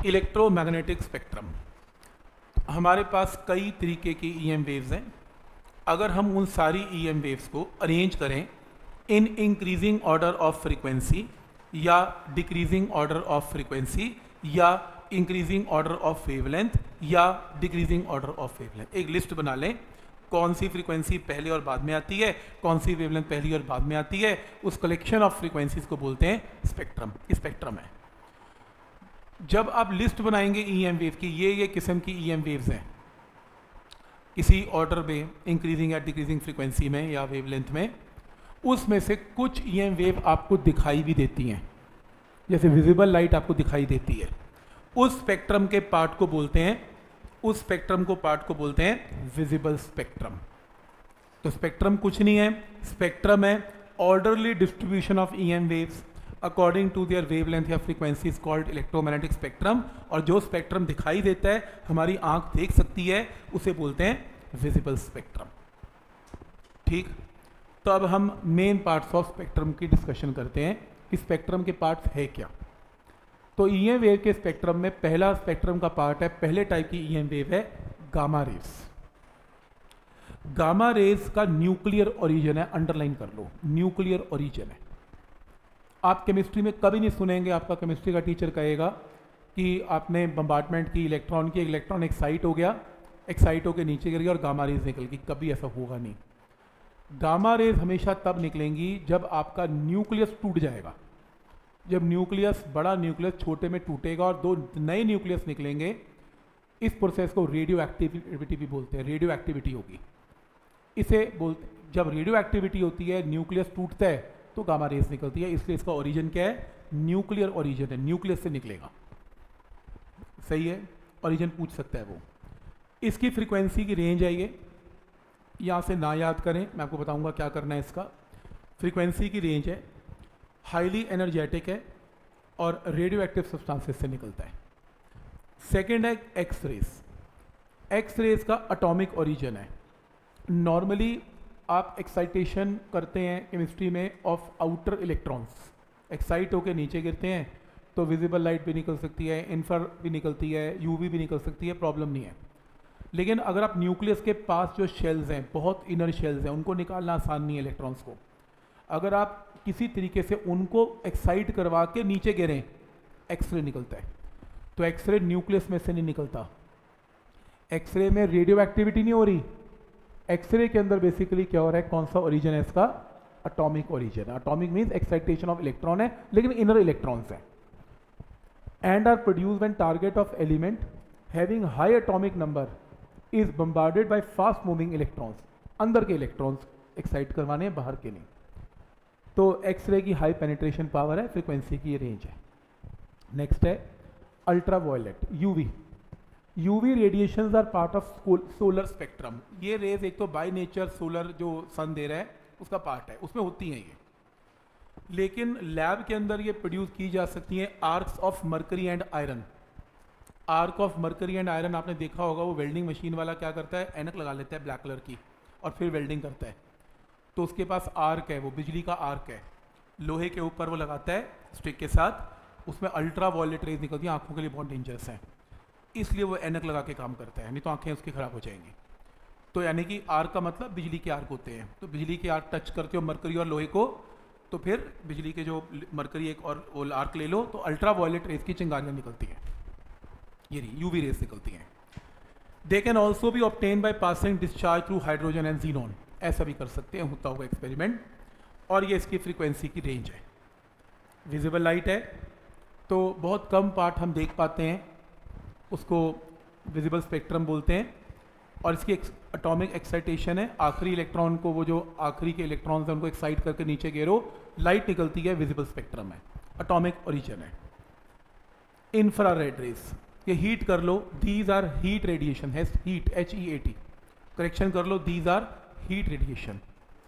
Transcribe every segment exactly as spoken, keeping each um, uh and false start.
Electromagnetic spectrum. हमारे पास कई तरीके की ईएम वेव्स हैं। अगर हम उन सारी ईएम वेव्स को अरेंज करें in increasing order of frequency या डिक्रीजिंग ऑर्डर ऑफ फ्रीक्वेंसी या इंक्रीजिंग ऑर्डर ऑफ वेवलेंथ या डिक्रीजिंग ऑर्डर ऑफ वेवलेंथ, एक लिस्ट बना लें कौन सी फ्रीक्वेंसी पहले और बाद में आती है, कौन सी वेवलेंथ पहली और बाद में आती है, उस कलेक्शन ऑफ फ्रीक्वेंसीज को बोलते हैं स्पेक्ट्रम। स्पेक्ट्रम है। जब आप लिस्ट बनाएंगे ईएम वेव की, ये ये किस्म की ईएम वेव्स हैं किसी ऑर्डर में, इंक्रीजिंग या डिक्रीजिंग फ्रीक्वेंसी में या वेवलेंथ में, उसमें से कुछ ईएम वेव आपको दिखाई भी देती हैं, जैसे विजिबल लाइट आपको दिखाई देती है, उस स्पेक्ट्रम के पार्ट को बोलते हैं उस स्पेक्ट्रम को पार्ट को बोलते हैं विजिबल स्पेक्ट्रम। तो स्पेक्ट्रम कुछ नहीं है, स्पेक्ट्रम है orderly distribution of EM waves according to their wavelength या frequency is called electromagnetic spectrum. और जो स्पेक्ट्रम दिखाई देता है, हमारी आंख देख सकती है, उसे बोलते हैं विजिबल स्पेक्ट्रम। ठीक, तो अब हम मेन पार्ट्स ऑफ स्पेक्ट्रम की डिस्कशन करते हैं कि स्पेक्ट्रम के पार्ट्स है क्या। तो ईएम वेव के स्पेक्ट्रम में पहला स्पेक्ट्रम का पार्ट है, पहले टाइप की ईएम वेव है गामा रेज। गामा रेज का न्यूक्लियर ओरिजिन है, अंडरलाइन कर लो, न्यूक्लियर ओरिजिन है। आप केमिस्ट्री में कभी नहीं सुनेंगे आपका केमिस्ट्री का टीचर कहेगा कि आपने बम्बार्टमेंट की इलेक्ट्रॉन की, इलेक्ट्रॉन एक्साइट हो गया, एक्साइट होकर नीचे गिर गया और गामा रेज निकल गई, कभी ऐसा होगा नहीं। गामा रेज हमेशा तब निकलेंगी जब आपका न्यूक्लियस टूट जाएगा। जब न्यूक्लियस, बड़ा न्यूक्लियस छोटे में टूटेगा और दो नए न्यूक्लियस निकलेंगे, इस प्रोसेस को रेडियो एक्टिविटी भी बोलते हैं, रेडियो एक्टिविटी होगी इसे बोलते। जब रेडियो एक्टिविटी होती है, न्यूक्लियस टूटता है तो गामा रेज निकलती है, इसलिए इसका ओरिजिन क्या है, न्यूक्लियर ओरिजिन है, न्यूक्लियस से निकलेगा। सही है, ओरिजिन पूछ सकता है वो। इसकी फ्रीक्वेंसी की रेंज है ये, यहाँ से ना याद करें, मैं आपको बताऊंगा क्या करना है इसका। फ्रीक्वेंसी की रेंज है, हाईली एनर्जेटिक है और रेडियो एक्टिव सब्सटेंसेस से निकलता है। सेकेंड है एक्स रेज। एक्स रेज का एटॉमिक ओरिजिन है। नॉर्मली आप एक्साइटेशन करते हैं केमिस्ट्री में ऑफ आउटर इलेक्ट्रॉन्स, एक्साइट होकर नीचे गिरते हैं तो विजिबल लाइट भी निकल सकती है, इन्फ्रा भी निकलती है, यूवी भी निकल सकती है, प्रॉब्लम नहीं है। लेकिन अगर आप न्यूक्लियस के पास जो शेल्स हैं, बहुत इनर शेल्स हैं, उनको निकालना आसान नहीं है इलेक्ट्रॉन्स को। अगर आप किसी तरीके से उनको एक्साइट करवा के नीचे गिरें, एक्सरे निकलता है। तो एक्सरे न्यूक्लियस में से नहीं निकलता, एक्सरे में रेडियो एक्टिविटी नहीं हो रही, एक्सरे के अंदर बेसिकली क्या हो रहा है, कौन सा ओरिजिन है इसका, atomic origin. Atomic means excitation of electron है, लेकिन इनर इलेक्ट्रॉन्स हैं। And are produced when target of element having high atomic number is bombarded by fast moving electrons. अंदर के इलेक्ट्रॉन्स एक्साइट करवाने हैं, बाहर के नहीं। तो एक्सरे की हाई पेनिट्रेशन पावर है, फ्रीक्वेंसी की रेंज है। नेक्स्ट है ultraviolet, UV. UV radiations are part of solar spectrum. ये रेज एक तो बाय नेचर सोलर जो सन दे रहा है उसका पार्ट है, उसमें होती हैं ये, लेकिन लैब के अंदर ये प्रोड्यूस की जा सकती हैं arcs of mercury and iron. Arc of mercury and iron आपने देखा होगा, वो वेल्डिंग मशीन वाला क्या करता है, ऐनक लगा लेता है ब्लैक कलर की और फिर वेल्डिंग करता है, तो उसके पास आर्क है, वो बिजली का आर्क है, लोहे के ऊपर वो लगाता है स्टिक के साथ, उसमें अल्ट्रा वायलेट रेज निकलती हैं, आंखों के लिए बहुत डेंजरस है, इसलिए वो ऐनक लगा के काम करता है, नहीं तो आंखें उसकी खराब हो जाएंगी। तो यानी कि आर्क का मतलब बिजली के आर्क होते हैं, तो बिजली के आर्क टच करते हो मरकरी और लोहे को, तो फिर बिजली के जो मरकरी एक और वो आर्क ले लो तो अल्ट्रा वायलेट रेज की चिंगारियाँ निकलती हैं, ये यूवी रेज निकलती हैं। They can also be obtain by passing discharge through hydrogen and xenon, ऐसा भी कर सकते हैं, होता होगा एक्सपेरिमेंट। और ये इसकी फ्रीक्वेंसी की रेंज है। विजिबल लाइट है तो बहुत कम पार्ट हम देख पाते हैं, उसको विजिबल स्पेक्ट्रम बोलते हैं। और इसकी एटॉमिक एक्साइटेशन है, आखिरी इलेक्ट्रॉन को, वो जो आखिरी के इलेक्ट्रॉन्स हैं उनको एक्साइट करके नीचे गिरो, लाइट निकलती है, विजिबल स्पेक्ट्रम है, एटॉमिक ओरिजिन है। इंफ्रारेड रेज, ये हीट कर लो, दीज आर हीट रेडिएशन है, heat H E A T, correction कर लो, these are heat radiation.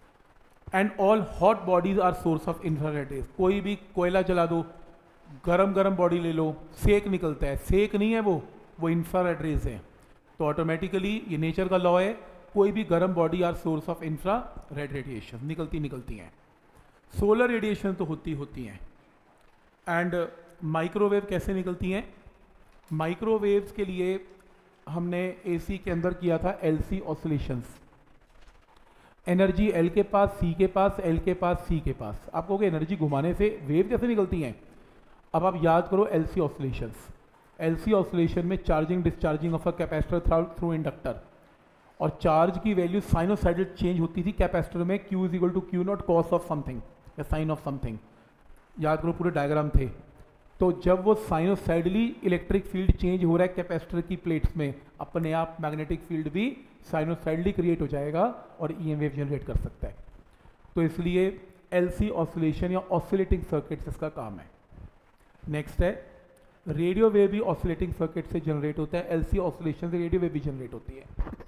And all hot bodies are source of infrared rays. कोई भी कोयला जला दो, गरम गरम बॉडी ले लो, सेक निकलता है, सेक नहीं है वो वो इंफ्रारेड रेज है। तो ऑटोमेटिकली ये नेचर का लॉ है, कोई भी गरम body are source of infrared radiation, निकलती निकलती हैं। सोलर रेडिएशन तो होती होती हैं। एंड माइक्रोवेव कैसे निकलती हैं? माइक्रोवेव्स के लिए हमने एसी के अंदर किया था एलसी ऑसिलेशंस। एनर्जी एल के पास, सी के पास, एल के पास, सी के पास। आप कहोगे एनर्जी घुमाने से वेव कैसे निकलती हैं? अब आप याद करो एलसी ऑसिलेशंस। एलसी ऑसिलेशन में charging discharging of a capacitor through inductor, और चार्ज की वैल्यू साइनोसाइडल चेंज होती थी कैपेसिटर में, Q is equal to Q naught cos of something या साइन ऑफ समथिंग। याद करो पूरे डायग्राम थे। तो जब वो साइनोसाइडली इलेक्ट्रिक फील्ड चेंज हो रहा है कैपेसिटर की प्लेट्स में, अपने आप मैग्नेटिक फील्ड भी साइनोसाइडली क्रिएट हो जाएगा और ई एम वेव जनरेट कर सकता है। तो इसलिए एलसी ऑसिलेशन या ऑसिलेटिंग सर्किट्स इसका काम है। नेक्स्ट है रेडियो वेव भी ऑसिलेटिंग सर्किट से जनरेट होता है। एलसी ऑसिलेशन से रेडियो वेव भी जनरेट होती है।